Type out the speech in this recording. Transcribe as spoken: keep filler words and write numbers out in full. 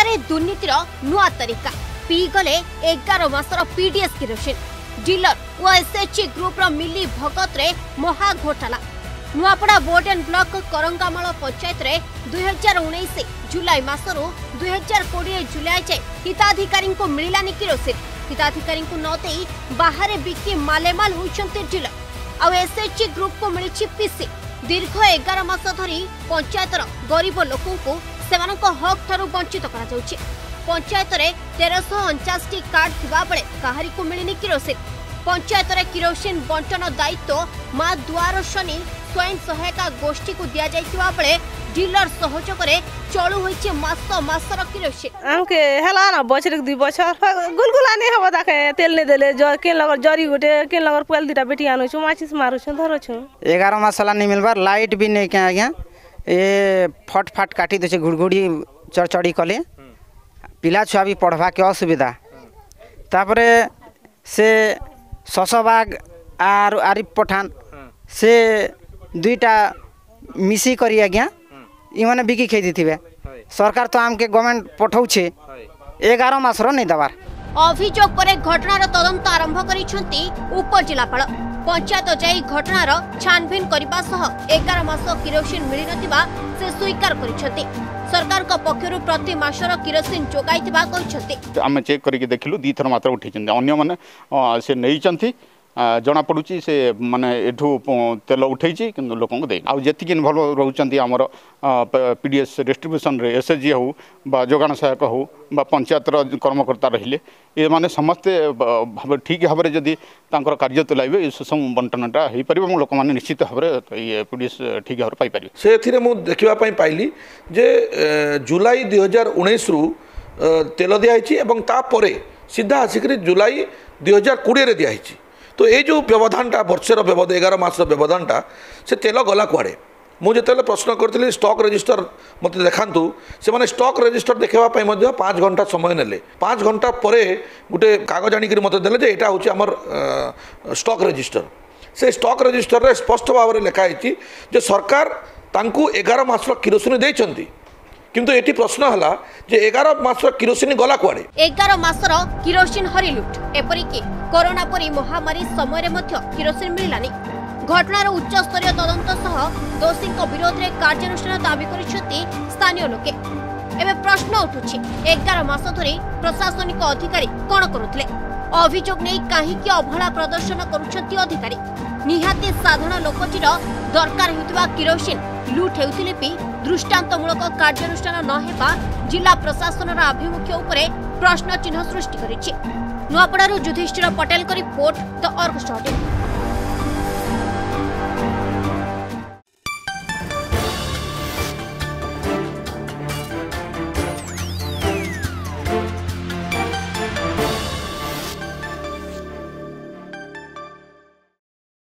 जिले में दुर्नीतिर नुआ तरीका पीगले एगार मासर पीडीएस किरोसिन डीलर और एसएचजी ग्रुप मिली भगत रे महा घोटाला। Nuapada board and block Karangamal panchayat रे दुई हजार उन्नीस जुलाई मासरू दुई हजार कोड़े जुलाई जाए हिताधिकारी को मिलानी किरोसिन। हिताधिकारी को न दे बाहर बिकी मालेमाल होइछन्ते डीलर आ एसएचजी ग्रुप को मिली पीसी। दीर्घ एगार मास धरी पंचायतर गरीब लोकों को सेमानक हक ठारू वंचित करा जाउछि। पंचायत रे तेरह उनचास टी कार्ड थिबा बेले काहारी को मिलिनी किरोसिन। पंचायत रे किरोसिन बंटन दायित्व मां दुआर शनि स्वयं सहायता गोष्ठी को दिया जाइतिबा बेले डीलर सहयोग रे चलू होइछि मास मासर किरोसिन। हमके हला ना बछर दुई बछर गुलगुला नै हबो दाके तेल नै देले ज के लगर जरी गुटे के लगर पुल दिटा बेटी आनु छु माचिस मारु छु धरो छु। एगारह मसाला नहीं मिलबार लाइट भी नहीं क्या आज्ञा ए फट फट काटी दे घुड़घुड़ी चढ़चड़ी कले पिला छुआ भी पढ़वा के असुविधा तापरे से शशबाग आर आरिफ पठान से दुईटा मिसी करी आज्ञा इमाने बिकी खेती थे सरकार तो आमके गवर्नमेंट पठाउछे एगारह मासर नहीं दबार। अभियोग पर घटनार तदंत आरंभ करिसेंती उपजिलापाल। पंचायत जाई घटनार छानबीन करबा सह एगार मास किरोसिन मिली नथिबा से स्वीकार करिसेंती। सरकार का पक्षरु प्रति मासर किरोसिन जोगाइतिबा कहिसेंती। आमे चेक करिके देखिलु दी थर मात्र उठिचंती अन्य माने से नैचंती जना पड़ुची से माने एठू तेल उठे लोक जी इनवल्व रोचंती आमर पीडीएस डिस्ट्रीब्यूशन रे एसएचजी हो बा जोगान सहायक हो बा पंचायत कर्मकर्ता रहिले ये माने समस्ते ठीक भाव में जदि तांकर कार्य तुलाइबे ये सुषम बंटनटा हो पार लोक मैंने निश्चित भाव में ये पीडीएस ठीक भाव पाई पारे। से थिरे मु देखिबा पई पाइली जे जुलाई दुई हजार उन्नीस रु तेल दियाई एवं तापरे सीधा आसिक जुलाई दुई हजार कोड़े रे दियाई। तो ये जो व्यवधानटा वर्षर व्यवधान एगार मासर व्यवधानटा से तेल गला कुआड़े मुझे प्रश्न करी स्टॉक रजिस्टर मत देखातु से मैंने स्टॉक रजिस्टर देखापी पाँच घंटा समय नेले पाँच घंटा पर गोटे कागज आनिक मत देले यहाँ हूँ आमर स्टॉक रजिस्टर से स्टॉक रजिस्टर रे स्पष्ट भाव में लिखाई जे सरकार तांकु एगार मासर किरोसिन देइछंती किंतु एटी प्रश्न हला जे एगार मासर किरोसिन गला कुआड़े। एगार मासर किरोसिन हरिलुट एपरिकी कोरोना परी महामारी समय रे मध्य किरोसिन मिलानी। घटनार उच्च स्तरीय तदंत सह दोषी विरोध में कार्यानुष्ठान दाबी करिसेंती स्थानीय लोके। एबे प्रश्न उठुछि एगार मास धरी प्रशासनिक अधिकारी कोन करुथिले अभियोग नै काहीकि अवहेला प्रदर्शन करुछंती अधिकारी। निहाती साधारण लोकटीर दरकार हेउतबा किरोसिन लुट हेउथिले भी दृष्टांतमूलक कार्यानुष्ठान न हेबा जिला प्रशासनर आभिमुख्य उपरे प्रश्न चिन्ह सृष्टि करिछि। नुआपड़ारू युधिष्ठिर पटेल को रिपोर्ट द अर्गस।